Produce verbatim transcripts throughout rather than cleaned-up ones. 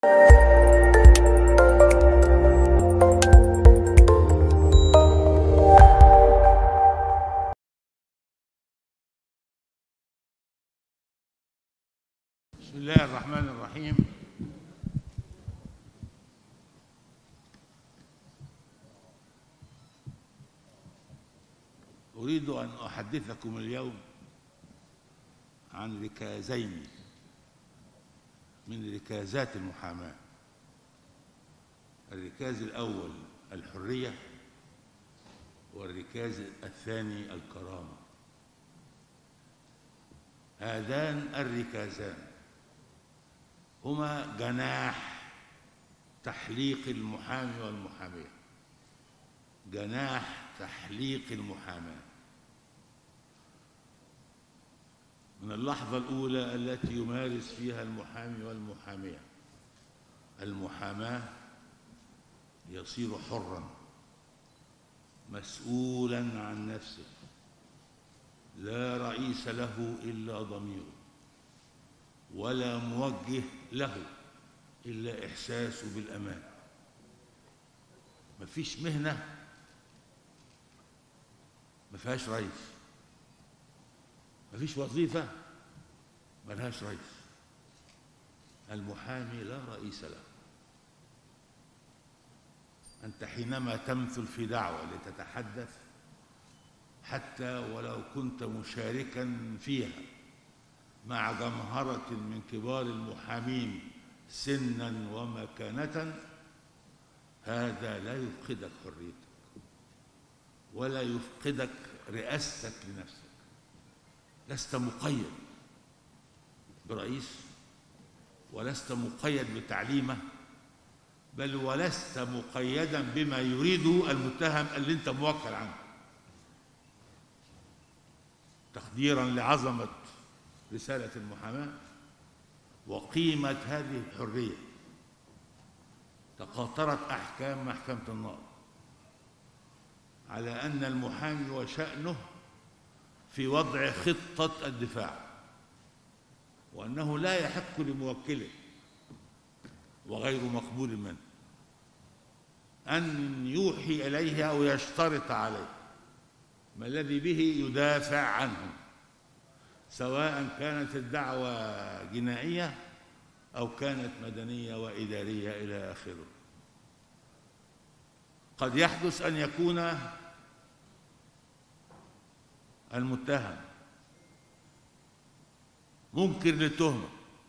بسم الله الرحمن الرحيم. أريد أن أحدثكم اليوم عن ركازين من ركازات المحاماة. الركاز الأول الحرية، والركاز الثاني الكرامة. هذان الركازان هما جناح تحليق المحامي والمحامية، جناح تحليق المحاماة. من اللحظة الأولى التي يمارس فيها المحامي والمحامية المحاماة يصير حراً مسؤولاً عن نفسه، لا رئيس له إلا ضميره، ولا موجه له إلا إحساسه بالأمان. مفيش مهنة ما فيهاش رئيس، مفيش وظيفة ملهاش رئيس. المحامي لا رئيس له. أنت حينما تمثل في دعوة لتتحدث، حتى ولو كنت مشاركا فيها مع جمهرة من كبار المحامين سنا ومكانة، هذا لا يفقدك حريتك ولا يفقدك رئاستك لنفسك. لست مقيد برئيس، ولست مقيد بتعليمه، بل ولست مقيدا بما يريده المتهم اللي انت موكل عنه. تقديرا لعظمة رسالة المحاماة وقيمة هذه الحرية، تقاطرت أحكام محكمة النار على أن المحامي وشأنه في وضع خطة الدفاع، وأنه لا يحق لموكله وغير مقبول منه أن يوحي إليه أو يشترط عليه ما الذي به يدافع عنه، سواء كانت الدعوة جنائية أو كانت مدنية وإدارية إلى آخره. قد يحدث أن يكون المتهم منكر للتهمة،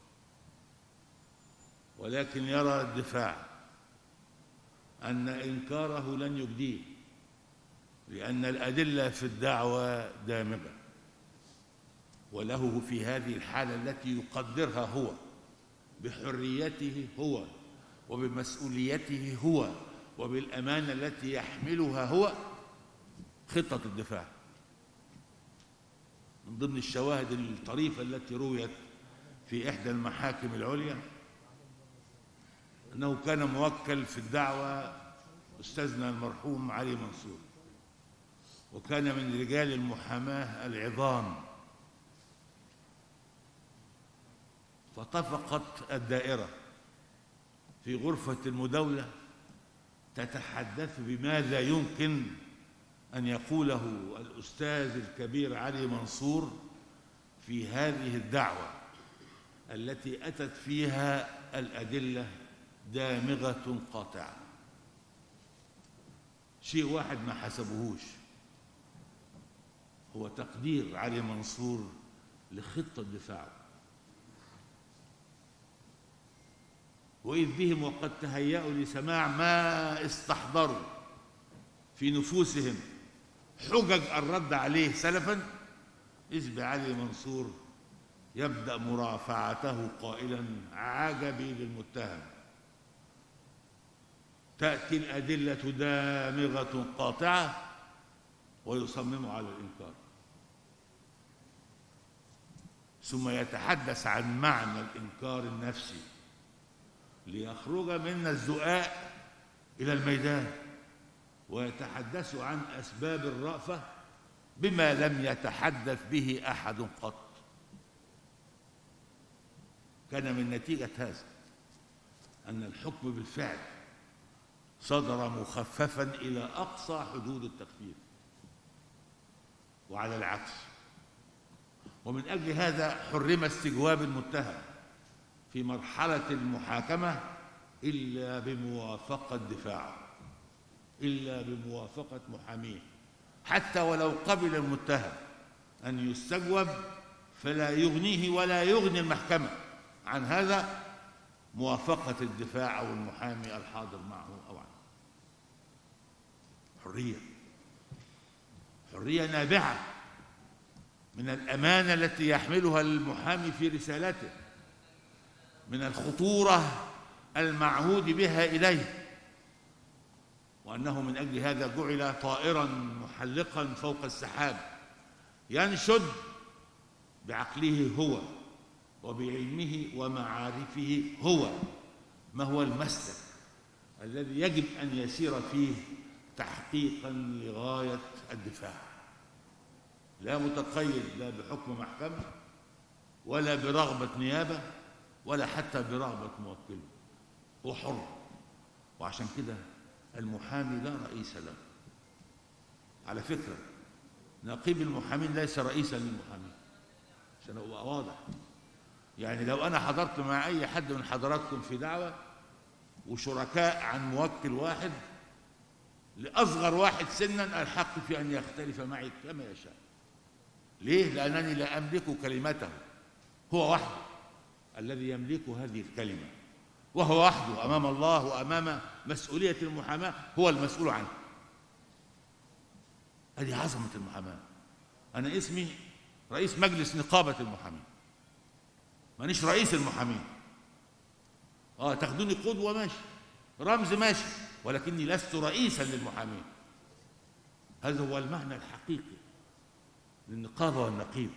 ولكن يرى الدفاع أن إنكاره لن يجديه، لأن الأدلة في الدعوة دامغة، وله في هذه الحالة التي يقدرها هو بحريته هو وبمسؤوليته هو وبالأمانة التي يحملها هو خطة الدفاع. من ضمن الشواهد الطريفة التي رويت في إحدى المحاكم العليا أنه كان موكل في الدعوة أستاذنا المرحوم علي منصور، وكان من رجال المحاماة العظام. فطفقت الدائرة في غرفة المداولة تتحدث بماذا يمكن أن يقوله الأستاذ الكبير علي منصور في هذه الدعوة التي أتت فيها الأدلة دامغة قاطعة. شيء واحد ما حسبوهوش، هو تقدير علي منصور لخطة دفاعه، وإذ بهم وقد تهيأوا لسماع ما استحضروا في نفوسهم حجج الرد عليه سلفا، إذ بعلي منصور يبدأ مرافعته قائلا: عجبي للمتهم، تأتي الأدلة دامغة قاطعة ويصمم على الإنكار، ثم يتحدث عن معنى الإنكار النفسي ليخرج من الزؤاء إلى الميدان، ويتحدث عن أسباب الرأفة بما لم يتحدث به أحد قط. كان من نتيجة هذا أن الحكم بالفعل صدر مخففا إلى أقصى حدود التخفيف، وعلى العكس. ومن أجل هذا حرم استجواب المتهم في مرحلة المحاكمة إلا بموافقة دفاعه، إلا بموافقة محاميه، حتى ولو قبل المتهم أن يستجوب فلا يغنيه ولا يغني المحكمة عن هذا موافقة الدفاع أو المحامي الحاضر معه أو عنه. حرية حرية نابعة من الأمانة التي يحملها المحامي في رسالته، من الخطورة المعهود بها إليه، وأنه من أجل هذا جعل طائرا محلقا فوق السحاب ينشد بعقله هو وبعلمه ومعارفه هو ما هو المسلك الذي يجب أن يسير فيه تحقيقا لغاية الدفاع، لا متقيد لا بحكم محكمة ولا برغبة نيابة ولا حتى برغبة موكله، هو حر. وعشان كده المحامي لا رئيس له. على فكرة نقيب المحامين ليس رئيسا للمحامين، عشان أبقى واضح. يعني لو أنا حضرت مع أي حد من حضراتكم في دعوة وشركاء عن موكل واحد، لأصغر واحد سنا الحق في أن يختلف معي كما يشاء. ليه؟ لأنني لا أملك كلمته، هو وحده الذي يملك هذه الكلمة، وهو وحده أمام الله وأمام مسؤولية المحاماة هو المسؤول عنه. هذه عظمة المحاماة. أنا اسمي رئيس مجلس نقابة المحامين، مانيش رئيس المحامين. اه تاخدوني قدوة ماشي، رمز ماشي، ولكني لست رئيسا للمحامين. هذا هو المعنى الحقيقي للنقابة والنقيب.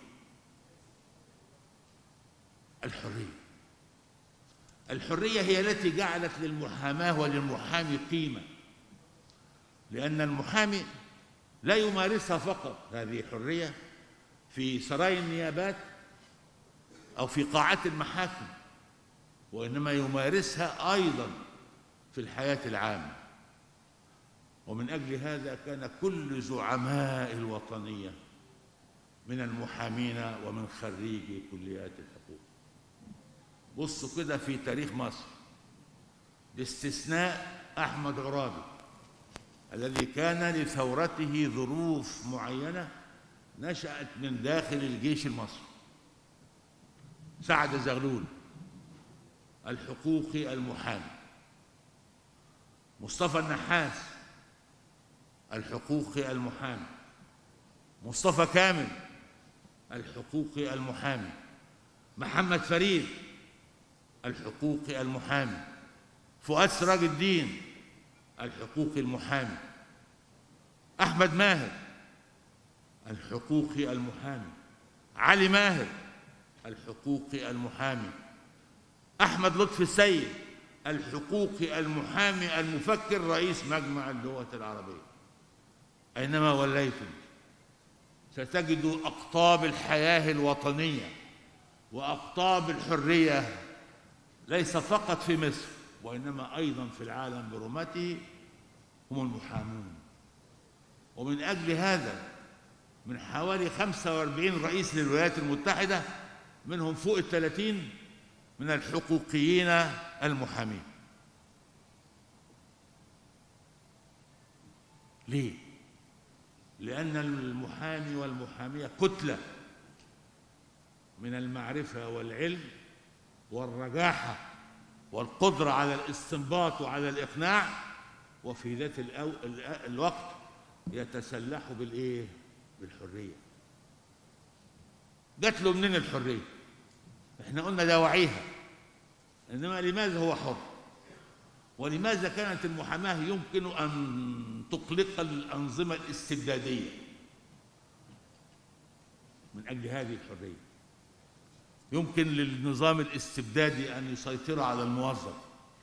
الحرية الحرية هي التي جعلت للمحاماة وللمحامي قيمة، لأن المحامي لا يمارسها فقط هذه الحرية في سراي النيابات أو في قاعات المحاكم، وإنما يمارسها أيضا في الحياة العامة. ومن أجل هذا كان كل زعماء الوطنية من المحامين ومن خريجي كليات الحقوق. بصوا كده في تاريخ مصر، باستثناء أحمد عرابي الذي كان لثورته ظروف معينة نشأت من داخل الجيش المصري. سعد زغلول الحقوقي المحامي، مصطفى النحاس الحقوقي المحامي، مصطفى كامل الحقوقي المحامي، محمد فريد الحقوقي المحامي، فؤاد سراج الدين الحقوقي المحامي، أحمد ماهر الحقوقي المحامي، علي ماهر الحقوقي المحامي، أحمد لطفي السيد الحقوقي المحامي المفكر رئيس مجمع اللغة العربية. أينما وليتم ستجدوا أقطاب الحياة الوطنية وأقطاب الحرية ليس فقط في مصر وإنما أيضا في العالم برمته هم المحامون. ومن أجل هذا من حوالي خمسة وأربعين رئيس للولايات المتحدة منهم فوق الثلاثين من الحقوقيين المحامين. ليه؟ لأن المحامي والمحامية كتلة من المعرفة والعلم والرجاحة والقدرة على الاستنباط وعلى الإقناع، وفي ذات الوقت يتسلحوا بالإيه؟ بالحرية. جات له منين الحرية؟ احنا قلنا دواعيها، إنما لماذا هو حر؟ ولماذا كانت المحاماة يمكن أن تقلق الأنظمة الاستبدادية؟ من أجل هذه الحرية. يمكن للنظام الاستبدادي أن يسيطر على الموظف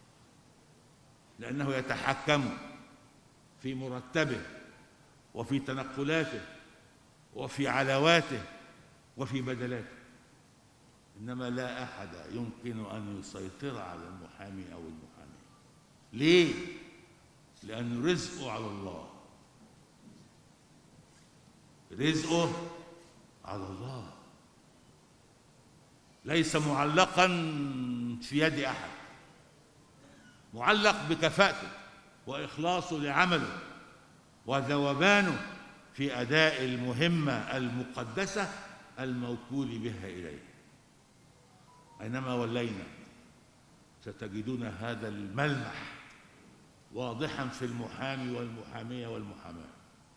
لأنه يتحكم في مرتبه وفي تنقلاته وفي علاواته وفي بدلاته، إنما لا أحد يمكن أن يسيطر على المحامي أو المحامي. ليه؟ لأن رزقه على الله، رزقه على الله، ليس معلقا في يد أحد، معلق بكفاءته وإخلاصه لعمله وذوبانه في أداء المهمة المقدسة الموكول بها إليه. أينما ولينا ستجدون هذا الملمح واضحا في المحامي والمحامية والمحاماة.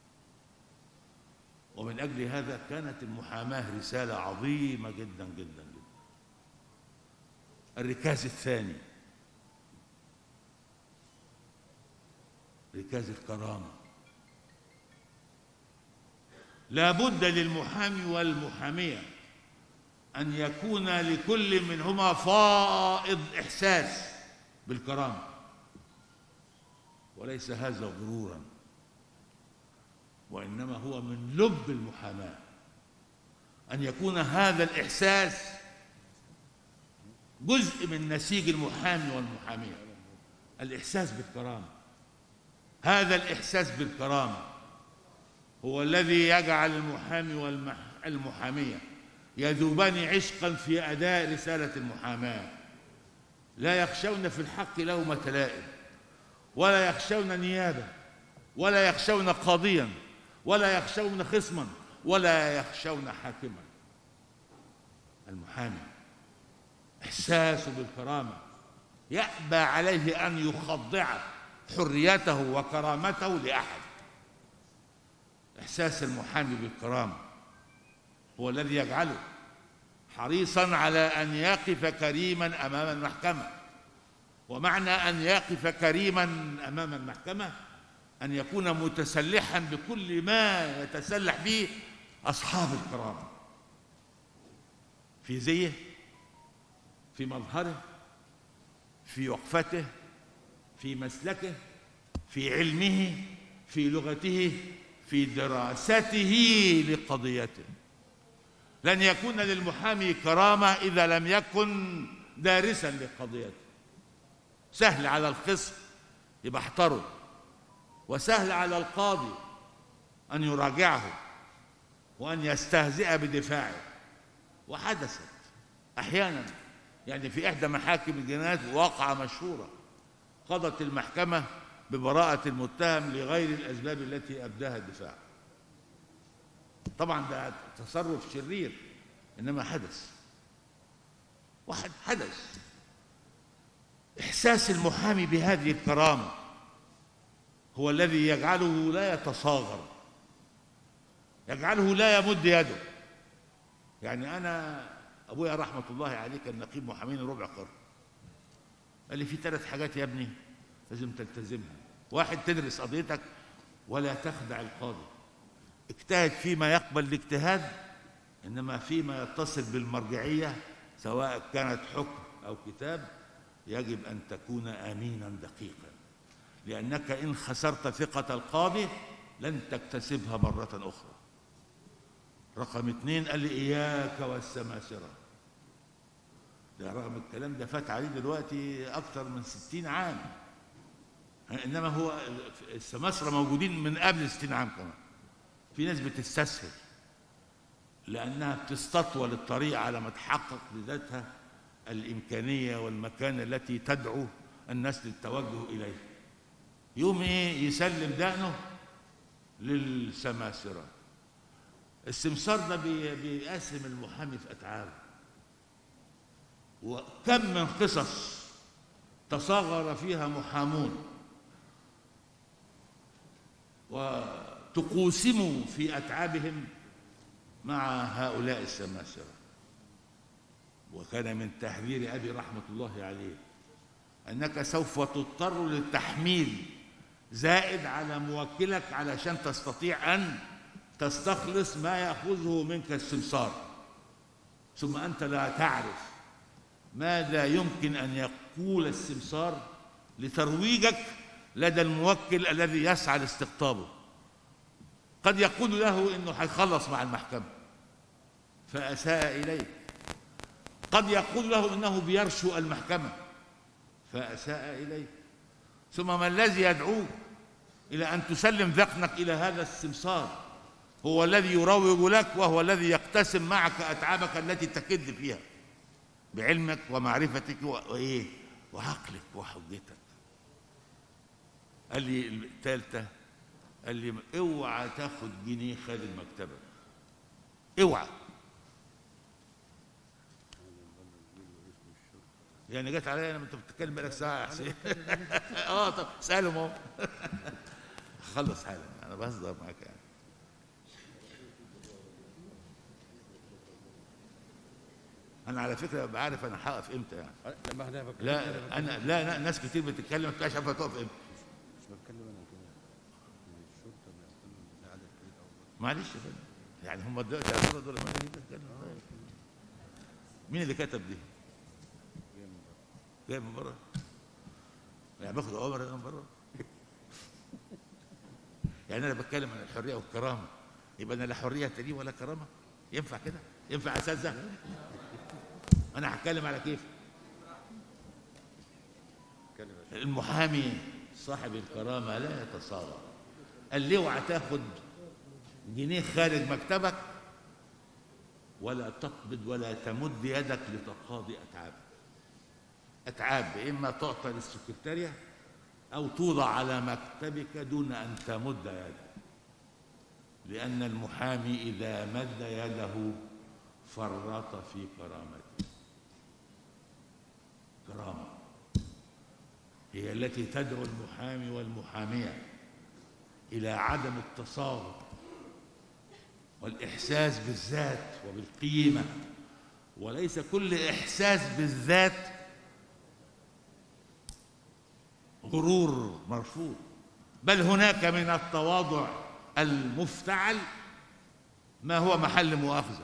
ومن أجل هذا كانت المحاماة رسالة عظيمة جدا جدا جدا. الركاز الثاني ركاز الكرامة. لا بد للمحامي والمحامية أن يكون لكل منهما فائض إحساس بالكرامة، وليس هذا غرورا، وإنما هو من لب المحاماة أن يكون هذا الإحساس جزء من نسيج المحامي والمحامية. الإحساس بالكرامة، هذا الإحساس بالكرامة هو الذي يجعل المحامي والمحامية يذوبان عشقا في أداء رسالة المحاماة، لا يخشون في الحق لومة لائم، ولا يخشون نيابة، ولا يخشون قاضيا، ولا يخشون خصما، ولا يخشون حاكما. المحامي إحساسه بالكرامة يأبى عليه أن يخضع حريته وكرامته لأحد. إحساس المحامي بالكرامة هو الذي يجعله حريصا على أن يقف كريما أمام المحكمة. ومعنى أن يقف كريما أمام المحكمة أن يكون متسلحا بكل ما يتسلح به أصحاب الكرامة، في زيه، في مظهره، في وقفته، في مسلكه، في علمه، في لغته، في دراسته لقضيته. لن يكون للمحامي كرامة إذا لم يكن دارسا لقضيته. سهل على الخصم يبقى احتره، وسهل على القاضي أن يراجعه وأن يستهزئ بدفاعه. وحدثت أحيانا، يعني في إحدى محاكم الجنايات واقعة مشهورة قضت المحكمة ببراءة المتهم لغير الأسباب التي أبداها الدفاع. طبعا ده تصرف شرير، إنما حدث واحد حدث. إحساس المحامي بهذه الكرامة هو الذي يجعله لا يتصاغر، يجعله لا يمد يده. يعني أنا أبويا رحمة الله عليه كان نقيب محامين ربع قرن، قال لي في ثلاث حاجات يا ابني لازم تلتزمها. واحد، تدرس قضيتك ولا تخدع القاضي، اجتهد فيما يقبل الاجتهاد، إنما فيما يتصل بالمرجعية سواء كانت حكم أو كتاب يجب أن تكون أمينا دقيقا، لأنك إن خسرت ثقة القاضي لن تكتسبها مرة أخرى. رقم اثنين، قال لي إياك والسماسرة. ده رغم الكلام ده فات عليه دلوقتي أكثر من ستين عام، إنما هو السماسرة موجودين من قبل ستين عام كمان. في ناس بتستسهل لأنها بتستطول الطريق على ما تحقق لذاتها الإمكانية والمكانة التي تدعو الناس للتوجه إليه. يوم إيه يسلم دقنه للسماسرة. السمسار ده بيقسم المحامي في أتعابه، وكم من قصص تصاغر فيها محامون وتقوسموا في أتعابهم مع هؤلاء السماسرة. وكان من تحذير أبي رحمة الله عليه أنك سوف تضطر للتحميل زائد على موكلك علشان تستطيع أن تستخلص ما يأخذه منك السمسار، ثم أنت لا تعرف ماذا يمكن أن يقول السمسار لترويجك لدى الموكل الذي يسعى لاستقطابه. قد يقول له إنه هيخلص مع المحكمة فأساء إليه، قد يقول له إنه بيرشو المحكمة فأساء إليه، ثم ما الذي يدعوك إلى أن تسلم ذقنك إلى هذا السمسار؟ هو الذي يروج لك، وهو الذي يقتسم معك أتعابك التي تكد فيها بعلمك ومعرفتك وإيه وعقلك وحجتك. قال لي الثالثة، قال لي اوعى تاخد جنيه خارج مكتبك، اوعى. يعني جت عليا انا، انت بتتكلم بقالك ساعه يا حسين. اه طب اسالهم اهو. خلص حالا، انا بهزر معاك يعني. انا على فكره ببقى عارف انا هقف امتى يعني. لا انا لا, لا ناس كتير بتتكلم ما بتبقاش عارفه تقف امتى. مش بتكلم انا كده، الشرطه بيعملوا عدد كبير قوي. معلش يا فندم، يعني هم دلوقتي على دول ما بيتكلموا. مين اللي كتب دي؟ جاي من بره. يعني باخد اوامر انا من بره. يعني انا بتكلم عن الحريه والكرامه، يبقى انا لا حريه لي ولا كرامه؟ ينفع كده؟ ينفع اساتذه؟ انا هتكلم على كيف؟ المحامي صاحب الكرامه لا يتصارع. قال لي اوعى تاخد جنيه خارج مكتبك، ولا تقبض ولا تمد يدك لتقاضي اتعابك. أتعاب إما تعطى للسكرتارية أو توضع على مكتبك دون أن تمد يدك، لأن المحامي إذا مد يده فرط في كرامته. كرامة هي التي تدعو المحامي والمحامية إلى عدم التصاغر والإحساس بالذات وبالقيمة، وليس كل إحساس بالذات غرور مرفوض، بل هناك من التواضع المفتعل ما هو محل مؤاخذة.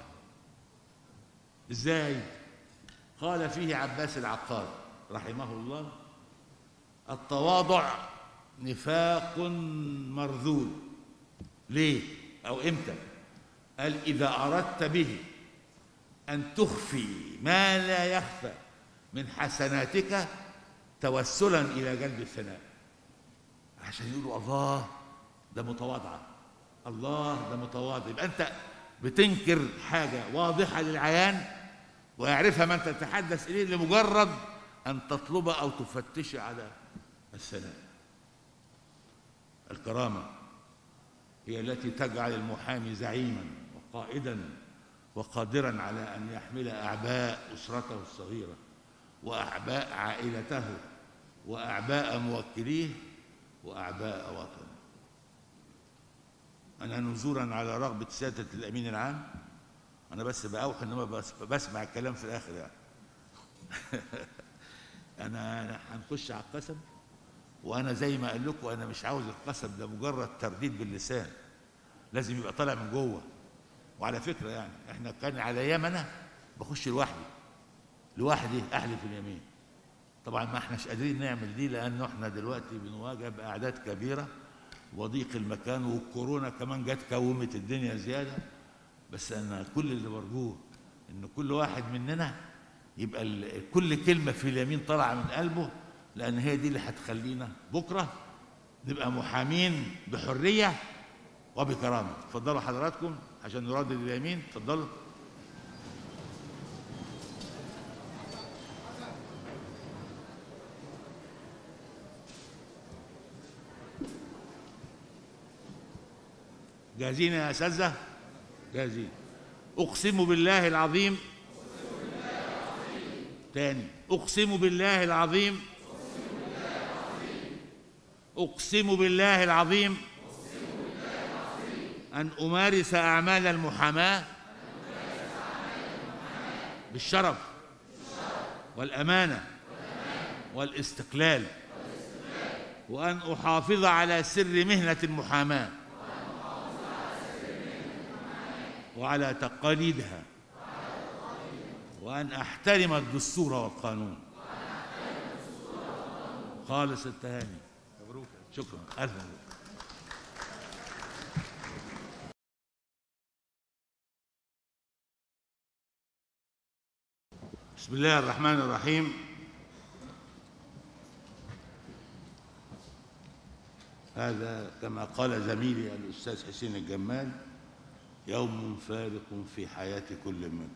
ازاي؟ قال فيه عباس العقاد رحمه الله: التواضع نفاق مرذول. ليه او امتى؟ قال: اذا اردت به ان تخفي ما لا يخفى من حسناتك توسلا الى جلب الثناء، عشان يقولوا الله ده متواضعه، الله ده متواضع. يبقى انت بتنكر حاجه واضحه للعيان ويعرفها من تتحدث اليه لمجرد ان تطلب او تفتش على الثناء. الكرامه هي التي تجعل المحامي زعيما وقائدا وقادرا على ان يحمل اعباء اسرته الصغيره وأعباء عائلته وأعباء موكليه وأعباء وطنه. أنا نزوراً على رغبة سيادة الأمين العام، أنا بس بأوحي إنما بس بسمع الكلام في الآخر يعني. أنا هنخش على القسم، وأنا زي ما قال لكم أنا مش عاوز القسم ده مجرد ترديد باللسان، لازم يبقى طالع من جوه. وعلى فكرة يعني إحنا كان على أيام أنا بخش لوحدي لوحدي احلف اليمين. طبعا ما احناش قادرين نعمل دي لانه احنا دلوقتي بنواجه باعداد كبيره وضيق المكان، والكورونا كمان جت كومت الدنيا زياده. بس انا كل اللي برجوه ان كل واحد مننا يبقى كل كلمه في اليمين طالعه من قلبه، لان هي دي اللي هتخلينا بكره نبقى محامين بحريه وبكرامه. اتفضلوا حضراتكم عشان نردد اليمين. اتفضلوا. جاهزين يا اساتذه؟ جاهزين. اقسم بالله العظيم. تاني. اقسم بالله العظيم. اقسم بالله العظيم ان امارس اعمال المحاماه بالشرف والامانه والاستقلال، وان احافظ على سر مهنه المحاماه وعلى تقاليدها، وأن أحترم الدستور والقانون. خالص التهاني. مبروك. شكرا. ألف مبروك. بسم الله الرحمن الرحيم. هذا كما قال زميلي الأستاذ حسين الجمال يوم فارق في حياة كل منكم.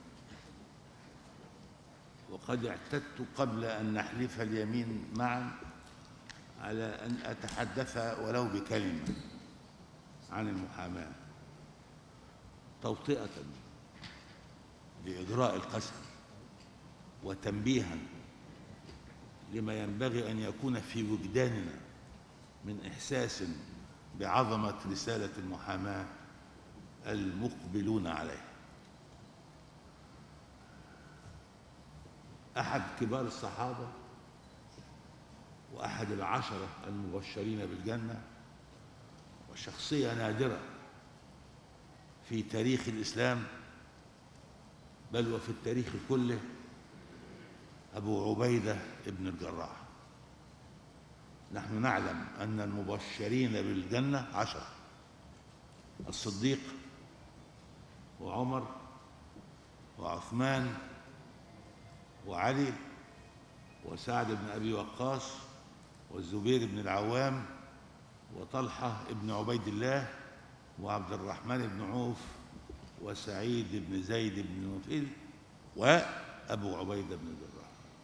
وقد اعتدت قبل أن نحلف اليمين معا على أن أتحدث ولو بكلمة عن المحاماة توطئة لإجراء القسم وتنبيها لما ينبغي أن يكون في وجداننا من إحساس بعظمة رسالة المحاماة المقبلون عليها. أحد كبار الصحابة وأحد العشرة المبشرين بالجنة وشخصية نادرة في تاريخ الإسلام بل وفي التاريخ كله أبو عبيدة ابن الجراح. نحن نعلم أن المبشرين بالجنة عشرة: الصديق وعمر وعثمان وعلي وسعد بن أبي وقاص والزبير بن العوام وطلحة بن عبيد الله وعبد الرحمن بن عوف وسعيد بن زيد بن نفيل وأبو عبيدة بن الجراح.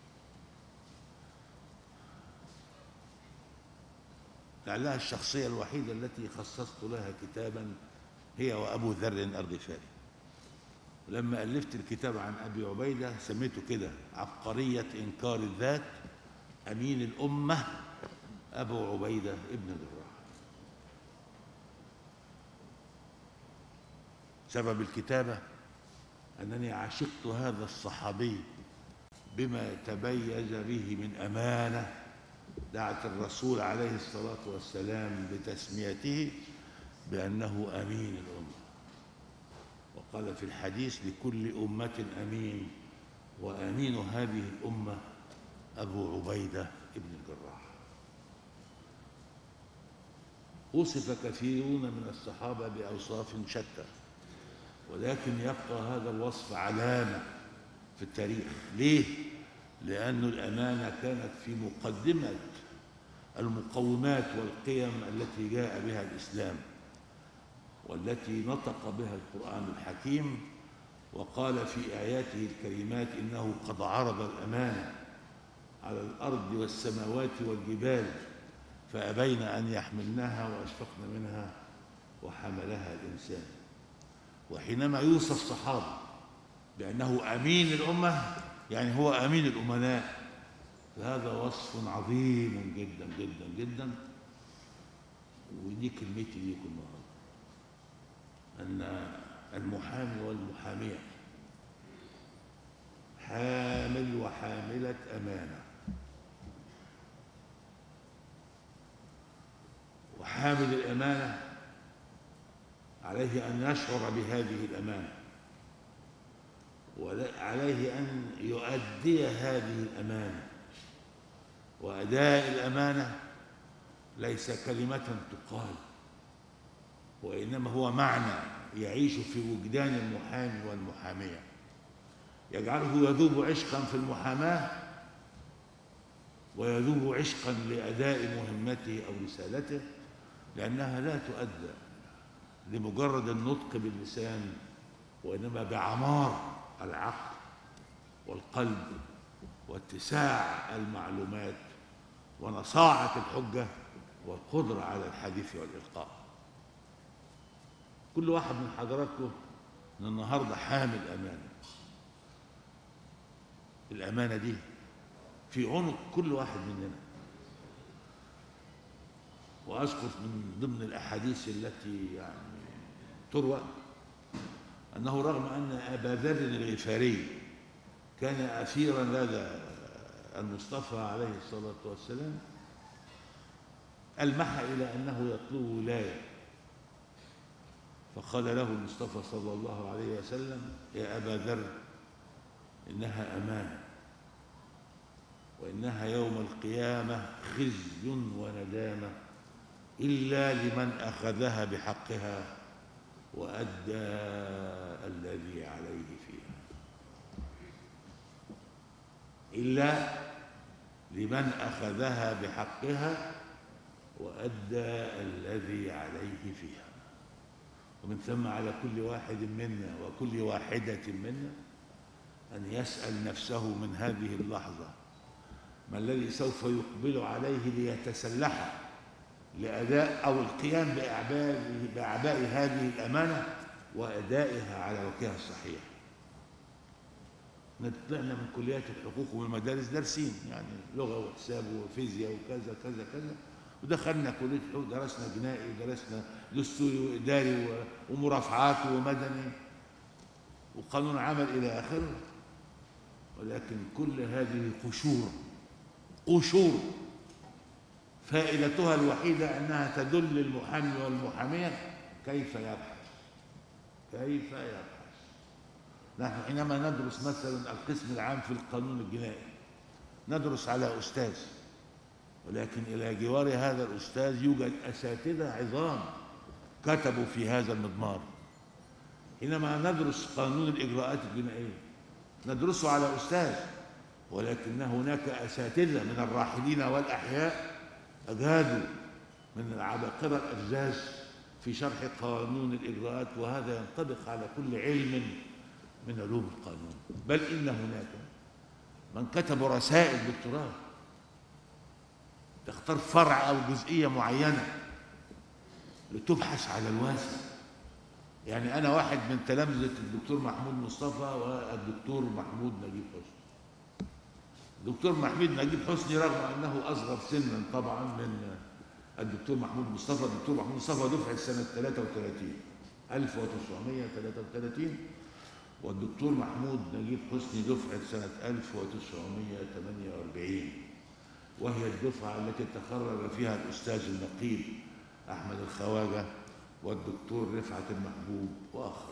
لعلها الشخصية الوحيدة التي خصصت لها كتابا هي وأبو ذر الغفاري. ولما ألفت الكتاب عن أبي عبيدة سميته كده: عبقرية إنكار الذات، أمين الأمة، أبو عبيدة ابن الجراح. سبب الكتابة أنني عشقت هذا الصحابي بما تميز به من أمانة دعت الرسول عليه الصلاة والسلام بتسميته بأنه أمين الأمة. وقال في الحديث: لكل أمة أمين وأمين هذه الأمة أبو عبيدة ابن الجراح. وصف كثيرون من الصحابة بأوصاف شتى، ولكن يبقى هذا الوصف علامة في التاريخ. ليه؟ لأن الأمانة كانت في مقدمة المقومات والقيم التي جاء بها الإسلام والتي نطق بها القرآن الحكيم، وقال في آياته الكريمات: إنه قد عرض الأمانة على الأرض والسماوات والجبال فأبين أن يحملنها وأشفقن منها وحملها الإنسان. وحينما يوصف الصحابة بأنه أمين الأمة يعني هو أمين الأمناء، فهذا وصف عظيم جدا جدا جدا. ودي كلمتي ليكم النهارده، أن المحامي والمحامية حامل وحاملة أمانة. وحامل الأمانة عليه أن يشعر بهذه الأمانة، وعليه أن يؤدي هذه الأمانة. وأداء الأمانة ليس كلمة تقال، وإنما هو معنى يعيش في وجدان المحامي والمحامية، يجعله يذوب عشقا في المحاماة ويذوب عشقا لأداء مهمته أو رسالته، لأنها لا تؤدى لمجرد النطق باللسان، وإنما بعمار العقل والقلب واتساع المعلومات ونصاعة الحجة والقدرة على الحديث والإلقاء. كل واحد من حضراتكم من النهارده حامل أمانة. الأمانة دي في عنق كل واحد مننا. وأذكر من ضمن الأحاديث التي يعني تروى أنه رغم أن أبا ذر الغفاري كان أسيرا لدى المصطفى عليه الصلاة والسلام، ألمح إلى أنه يطلب ولاية، فقال له المصطفى صلى الله عليه وسلم: يا أبا ذر، إنها أمانة، وإنها يوم القيامة خزي وندامة إلا لمن أخذها بحقها وأدى الذي عليه فيها. إلا لمن أخذها بحقها وأدى الذي عليه فيها. ومن ثم على كل واحد منا وكل واحدة منا أن يسأل نفسه من هذه اللحظة ما الذي سوف يقبل عليه ليتسلح لأداء أو القيام بأعباء, بأعباء هذه الأمانة وأدائها على وجهها الصحيح. طلعنا من كليات الحقوق ومن المدارس دارسين يعني لغة وحساب وفيزياء وكذا كذا كذا، ودخلنا كلية الحقوق درسنا جنائي ودرسنا دستوري وإداري ومرافعات ومدني وقانون عمل إلى آخره، ولكن كل هذه قشور قشور فائدتها الوحيدة أنها تدل المحامي والمحامية كيف يبحث كيف يبحث. نحن حينما ندرس مثلا القسم العام في القانون الجنائي ندرس على أستاذ، ولكن إلى جوار هذا الأستاذ يوجد أساتذة عظام كتبوا في هذا المضمار. حينما ندرس قانون الإجراءات الجنائية ندرسه على أستاذ، ولكن هناك أساتذة من الراحلين والأحياء أجادوا من العباقرة الأفزاز في شرح قانون الإجراءات، وهذا ينطبق على كل علم من علوم القانون. بل إن هناك من كتبوا رسائل دكتوراه تختار فرع أو جزئية معينة لتبحث على الواسع. يعني أنا واحد من تلامذة الدكتور محمود مصطفى والدكتور محمود نجيب حسني. الدكتور محمود نجيب حسني رغم أنه أصغر سنا طبعا من الدكتور محمود مصطفى، الدكتور محمود مصطفى دفعة سنة ثلاثة وثلاثين ألف وتسعمائة وثلاثة وثلاثين، والدكتور محمود نجيب حسني دفعة سنة ألف وتسعمائة وثمانية وأربعين، وهي الدفعة التي تخرج فيها الأستاذ النقيب أحمد الخواجة والدكتور رفعت المحبوب وآخر.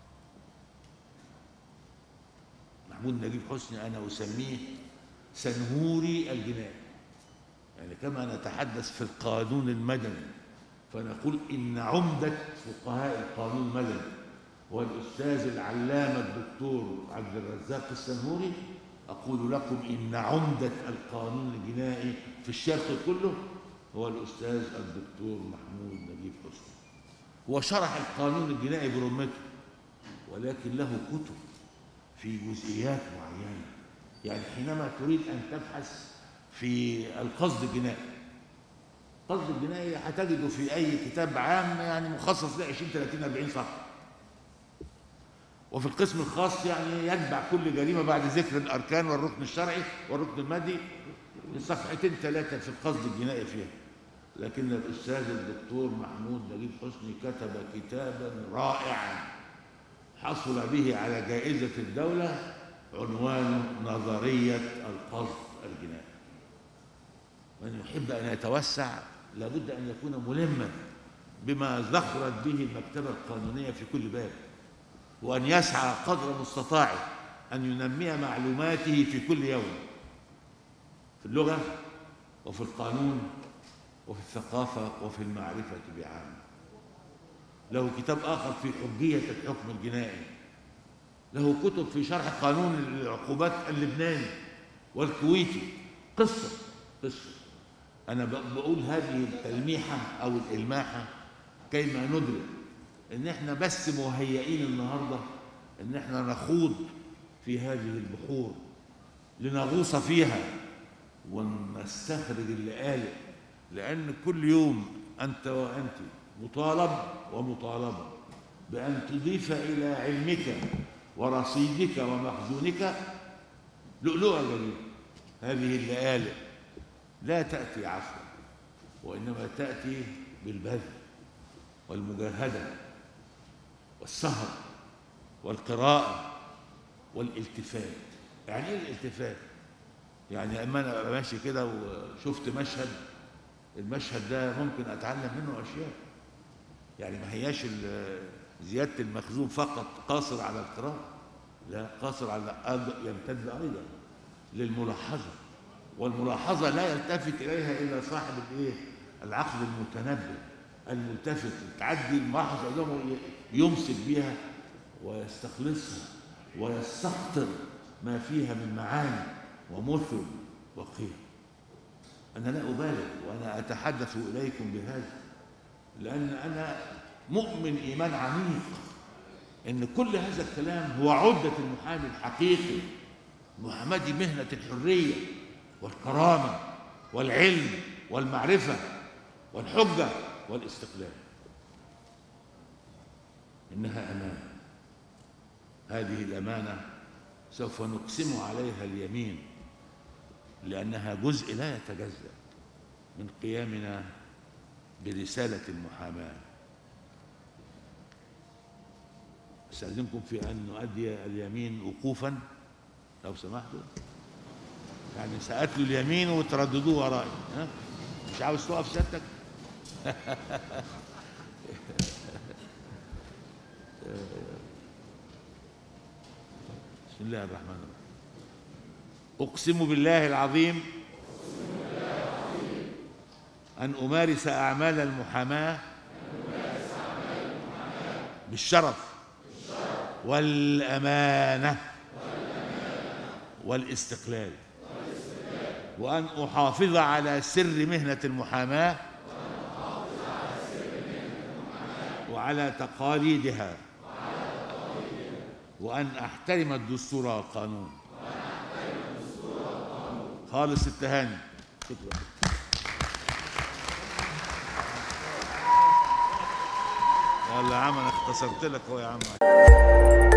محمود نجيب حسني أنا أسميه سنهوري الجنائي، يعني كما نتحدث في القانون المدني فنقول إن عمدة فقهاء القانون المدني والأستاذ العلامة الدكتور عبد الرزاق السنهوري، أقول لكم إن عمدة القانون الجنائي في الشرق كله هو الأستاذ الدكتور محمود نجيب حسني. هو شرح القانون الجنائي برمته، ولكن له كتب في جزئيات معينة. يعني حينما تريد أن تبحث في القصد الجنائي، القصد الجنائي هتجده في أي كتاب عام يعني مخصص له عشرين ثلاثين أربعين صفحة، وفي القسم الخاص يعني يتبع كل جريمة بعد ذكر الأركان والركن الشرعي والركن المادي صفحتين ثلاثة في القصد الجنائي فيها. لكن الأستاذ الدكتور محمود نجيب حسني كتب كتابا رائعا حصل به على جائزة الدولة عنوانه نظرية القصد الجنائي. من يحب أن يتوسع لابد أن يكون ملما بما زخرت به المكتبة القانونية في كل باب، وأن يسعى قدر مستطاعه أن ينمي معلوماته في كل يوم في اللغة وفي القانون وفي الثقافة وفي المعرفة بعامة. له كتاب آخر في حجية الحكم الجنائي، له كتب في شرح قانون العقوبات اللبناني والكويتي. قصة قصة أنا بقول هذه التلميحة أو الإلماحة كيما ندرك إن إحنا بس مهيئين النهاردة إن إحنا نخوض في هذه البحور لنغوص فيها ونستخرج اللآلئ، لأن كل يوم أنت وأنت مطالب ومطالبة بأن تضيف إلى علمك ورصيدك ومخزونك لؤلؤة جديدة. هذه اللآلئ لا تأتي عفوا، وإنما تأتي بالبذل والمجاهدة والسهر والقراءة والالتفات. يعني إيه الالتفات؟ يعني أما أنا ماشي كده وشفت مشهد، المشهد ده ممكن أتعلم منه أشياء. يعني ما هياش زيادة المخزون فقط قاصر على القراءة، لا، قاصر على يمتد أيضا للملاحظة، والملاحظة لا يلتفت إليها إلا صاحب الإيه؟ العقل المتنبه الملتفت، تعدي الملاحظة قدامه يمسك بها ويستخلصها ويستخطر ما فيها من معاني ومثل وقيم. أنا لا أبالغ وأنا أتحدث إليكم بهذا، لأن أنا مؤمن إيمان عميق إن كل هذا الكلام هو عدة المحامي الحقيقي. المحاماة دي مهنة الحرية والكرامة والعلم والمعرفة والحجة والاستقلال. إنها أمانة، هذه الأمانة سوف نقسم عليها اليمين، لأنها جزء لا يتجزأ من قيامنا برسالة المحاماة. أستأذنكم في أن نؤدي اليمين وقوفا لو سمحتوا، يعني سأتلوا اليمين وترددوه ورائي. ها؟ مش عاوز تقف سيادتك؟ بسم الله الرحمن الرحيم. أقسم بالله العظيم أن أمارس أعمال المحاماة بالشرف والأمانة والاستقلال، وأن أحافظ على سر مهنة المحاماة وعلى تقاليدها، وأن أحترم الدستور والقانون. خالص التهاني. شكرا. يلا يا عم، أنا اختصرت لك أهو يا عم.